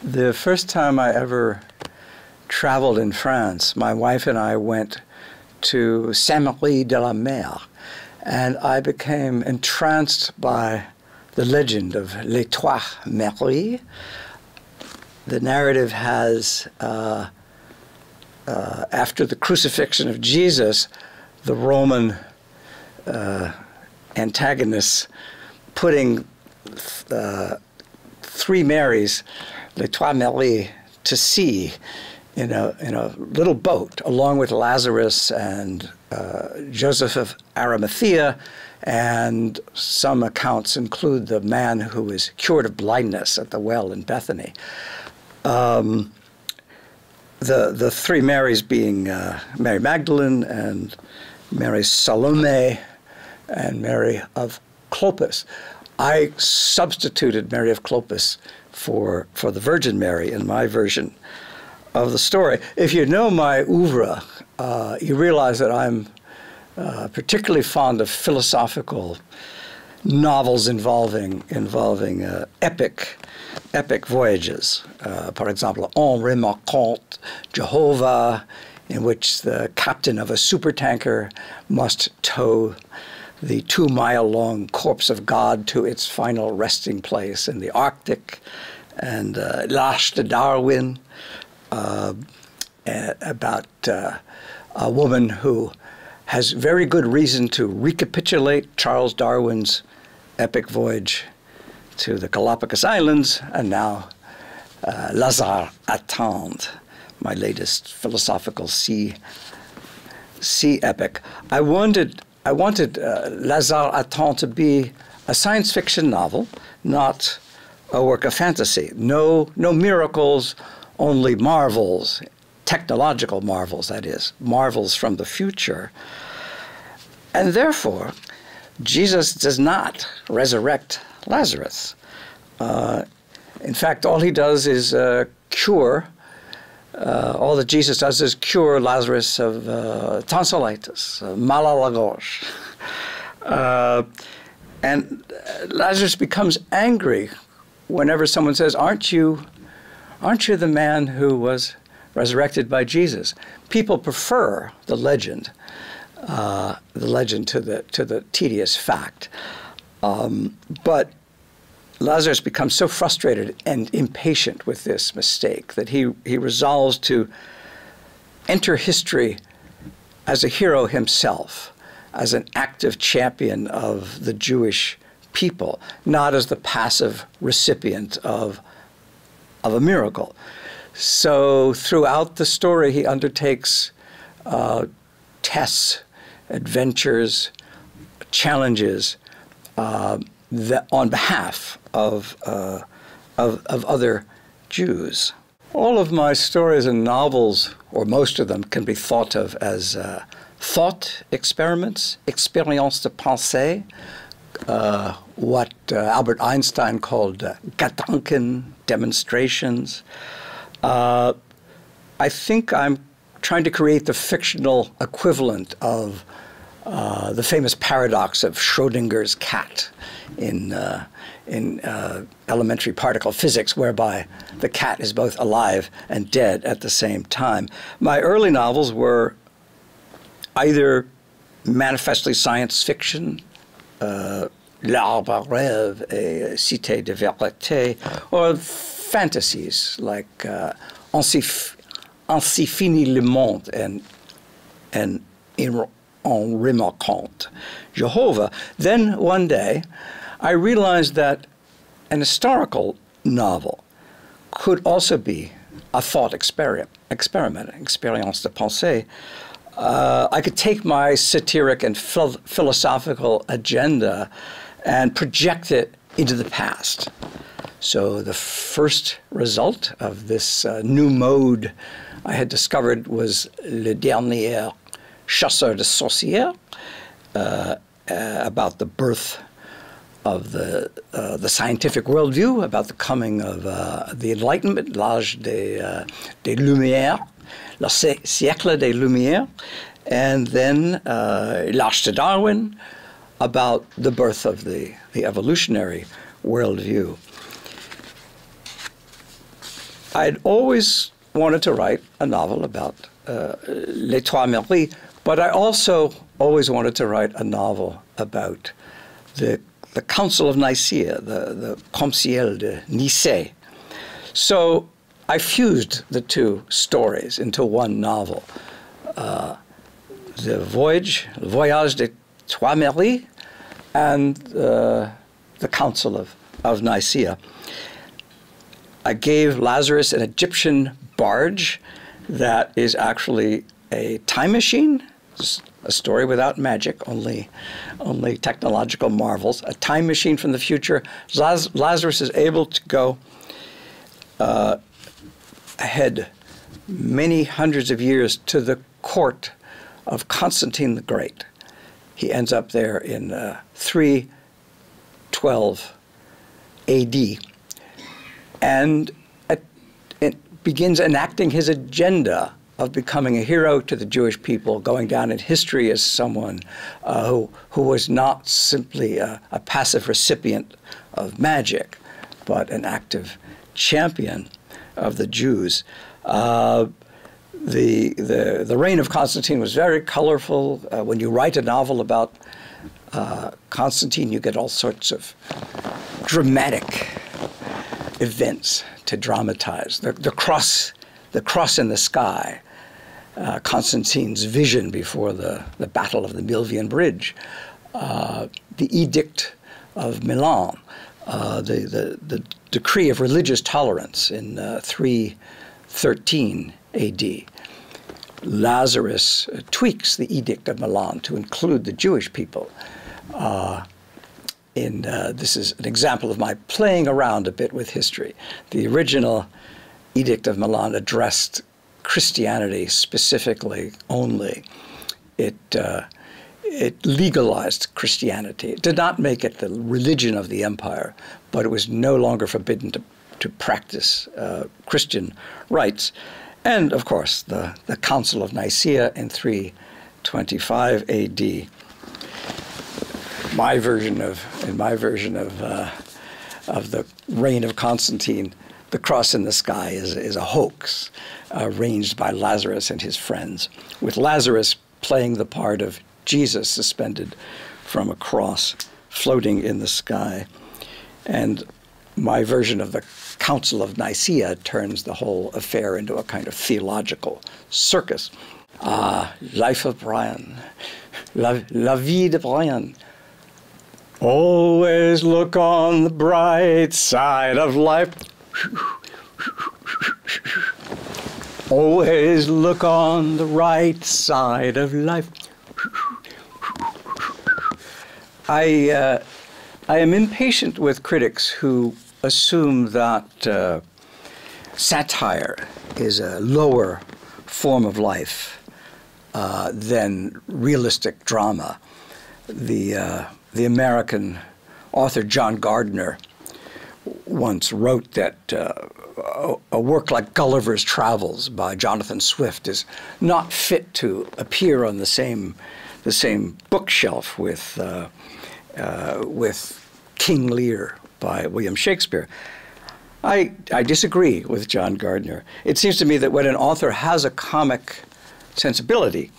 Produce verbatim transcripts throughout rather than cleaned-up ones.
The first time I ever traveled in France, my wife and I went to Saint-Marie-de-la-Mer, and I became entranced by the legend of Les Trois Maries. The narrative has, uh, uh, after the crucifixion of Jesus, the Roman uh, antagonists putting uh, three Marys, Les Trois Maries, to sea in a, in a little boat, along with Lazarus and uh, Joseph of Arimathea, and some accounts include the man who was cured of blindness at the well in Bethany. Um, the, the three Marys being uh, Mary Magdalene and Mary Salome and Mary of Clopas. I substituted Mary of Clopas for, for the Virgin Mary in my version of the story. If you know my oeuvre, uh, you realize that I'm uh, particularly fond of philosophical novels involving, involving uh, epic, epic voyages. Uh, for example, Henri Marcante, Jehovah, in which the captain of a supertanker must tow the two-mile-long corpse of God to its final resting place in the Arctic, and uh, L'Arche de Darwin, uh, about uh, a woman who has very good reason to recapitulate Charles Darwin's epic voyage to the Galapagos Islands, and now uh, Lazare Attend, my latest philosophical sea, sea epic. I wanted I wanted uh, Lazare Attend to be a science fiction novel, not a work of fantasy. No, no miracles, only marvels, technological marvels, that is, marvels from the future. And therefore, Jesus does not resurrect Lazarus. Uh, in fact, all he does is uh, cure Uh, all that Jesus does is cure Lazarus of uh, tonsillitis, uh, mal à la gorge. Uh, and Lazarus becomes angry whenever someone says, aren't you, aren't you the man who was resurrected by Jesus? People prefer the legend, uh, the legend to the, to the tedious fact. Um, but Lazarus becomes so frustrated and impatient with this mistake that he, he resolves to enter history as a hero himself, as an active champion of the Jewish people, not as the passive recipient of, of a miracle. So throughout the story, he undertakes uh, tests, adventures, challenges, uh, that on behalf of, uh, of, of other Jews. All of my stories and novels, or most of them, can be thought of as uh, thought experiments, expériences de pensée, uh, what uh, Albert Einstein called uh, Gedanken demonstrations. Uh, I think I'm trying to create the fictional equivalent of uh, the famous paradox of Schrodinger's cat in, uh, in uh, elementary particle physics, whereby the cat is both alive and dead at the same time. My early novels were either manifestly science fiction, uh, L'Arbre à Rêve et Cité de Vérité, or fantasies like uh, Ainsi, Ainsi finit le monde and, and Henri Marcante, Jehovah. Then one day, I realized that an historical novel could also be a thought experiment, experiment, expérience de pensée. Uh, I could take my satiric and phil philosophical agenda and project it into the past. So the first result of this uh, new mode I had discovered was Le Dernier Chasseur de Sorcières, uh, uh, about the birth of the, uh, the scientific worldview, about the coming of uh, the Enlightenment, l'âge des, uh, des Lumières, le siècle des Lumières, and then uh, L'Arche de Darwin, about the birth of the, the evolutionary worldview. I'd always wanted to write a novel about uh, Les Trois Maries, but I also always wanted to write a novel about the, the Council of Nicaea, the, the Concile de Nicée. So I fused the two stories into one novel. Uh, the voyage, Le Voyage des Trois Maries, and uh, the Council of, of Nicaea. I gave Lazarus an Egyptian barge that is actually a time machine, a story without magic, only, only technological marvels, a time machine from the future. Laz Lazarus is able to go uh, ahead many hundreds of years to the court of Constantine the Great. He ends up there in uh, three twelve A D and it, it begins enacting his agenda of becoming a hero to the Jewish people, going down in history as someone uh, who, who was not simply a, a passive recipient of magic, but an active champion of the Jews. Uh, the, the, the reign of Constantine was very colorful. Uh, when you write a novel about uh, Constantine, you get all sorts of dramatic events to dramatize. The, the cross, the cross in the sky, uh, Constantine's vision before the, the Battle of the Milvian Bridge, uh, the Edict of Milan, uh, the, the, the decree of religious tolerance in uh, three thirteen A D. Lazarus uh, tweaks the Edict of Milan to include the Jewish people. Uh, In, uh, this is an example of my playing around a bit with history. The original Edict of Milan addressed Christianity specifically only. It, uh, it legalized Christianity. It did not make it the religion of the empire, but it was no longer forbidden to, to practice uh, Christian rites. And, of course, the, the Council of Nicaea in three twenty-five A D. My version of, in my version of, uh, of the reign of Constantine, the cross in the sky is, is a hoax uh, arranged by Lazarus and his friends, with Lazarus playing the part of Jesus suspended from a cross floating in the sky. And my version of the Council of Nicaea turns the whole affair into a kind of theological circus. Ah, life of Brian, la, la vie de Brian. Always look on the bright side of life. Always look on the right side of life. I, uh, I am impatient with critics who assume that uh, satire is a lower form of life uh, than realistic drama. The uh, The American author John Gardner once wrote that uh, a work like Gulliver's Travels by Jonathan Swift is not fit to appear on the same, the same bookshelf with, uh, uh, with King Lear by William Shakespeare. I, I disagree with John Gardner. It seems to me that when an author has a comic sensibility,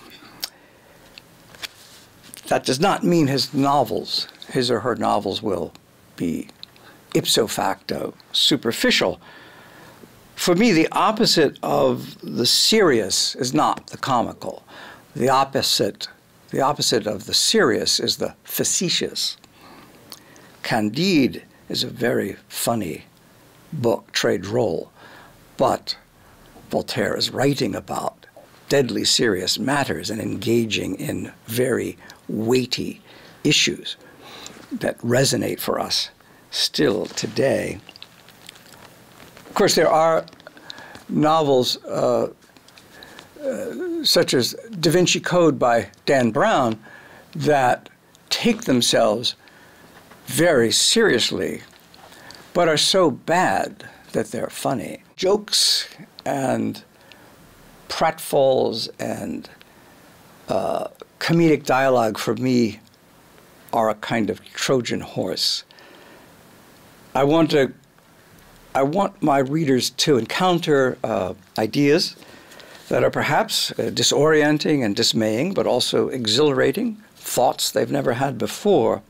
that does not mean his novels, his or her novels, will be ipso facto superficial. For me, the opposite of the serious is not the comical. The opposite, the opposite of the serious is the facetious. Candide is a very funny book, trade role, but Voltaire is writing about deadly serious matters and engaging in very weighty issues that resonate for us still today. Of course, there are novels uh, uh, such as Da Vinci Code by Dan Brown that take themselves very seriously, but are so bad that they're funny. Jokes and pratfalls and uh, comedic dialogue for me are a kind of Trojan horse. I want to I want my readers to encounter uh, ideas that are perhaps uh, disorienting and dismaying, but also exhilarating, thoughts they've never had before.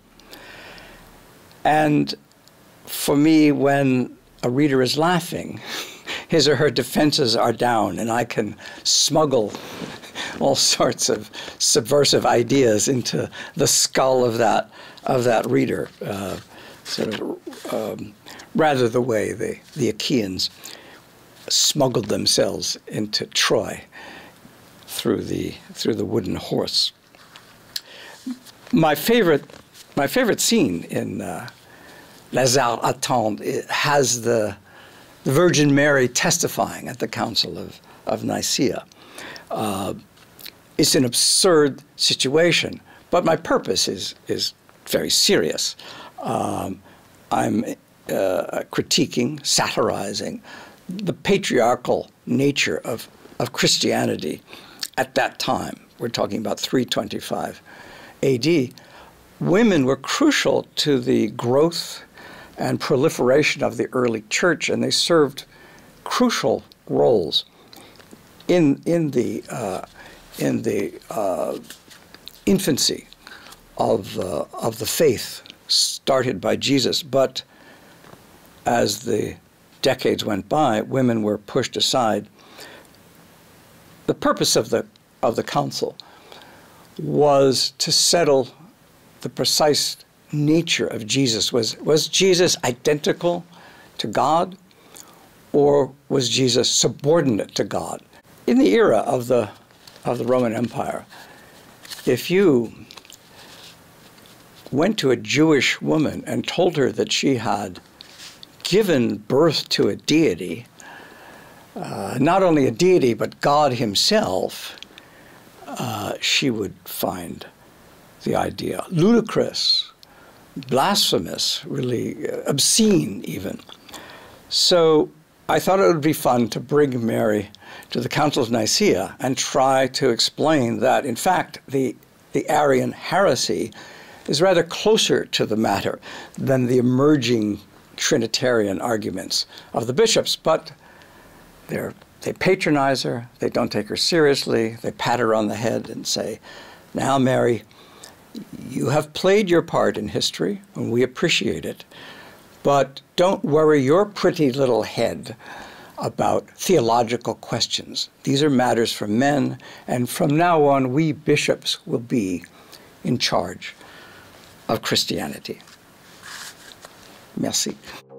And for me, when a reader is laughing, his or her defenses are down, and I can smuggle all sorts of subversive ideas into the skull of that of that reader, uh, sort of um, rather the way the, the Achaeans smuggled themselves into Troy through the through the wooden horse. My favorite my favorite scene in uh, Les Arts Attendent has the, the Virgin Mary testifying at the Council of, of Nicaea. Uh, it's an absurd situation, but my purpose is, is very serious. Um, I'm uh, critiquing, satirizing the patriarchal nature of, of Christianity at that time. We're talking about three twenty-five A D. Women were crucial to the growth and proliferation of the early church, and they served crucial roles in in the uh, in the uh, infancy of uh, of the faith started by Jesus. But as the decades went by, women were pushed aside. The purpose of the of the council was to settle the precise nature of Jesus. Was, was Jesus identical to God, or was Jesus subordinate to God? In the era of the, of the Roman Empire, if you went to a Jewish woman and told her that she had given birth to a deity, uh, not only a deity, but God himself, uh, she would find the idea ludicrous, blasphemous, really obscene even. So I thought it would be fun to bring Mary to the Council of Nicaea and try to explain that, in fact, the, the Arian heresy is rather closer to the matter than the emerging Trinitarian arguments of the bishops. But they're, they patronize her, they don't take her seriously, they pat her on the head and say, "Now, Mary, you have played your part in history, and we appreciate it, but don't worry your pretty little head about theological questions. These are matters for men, and from now on, we bishops will be in charge of Christianity." Merci.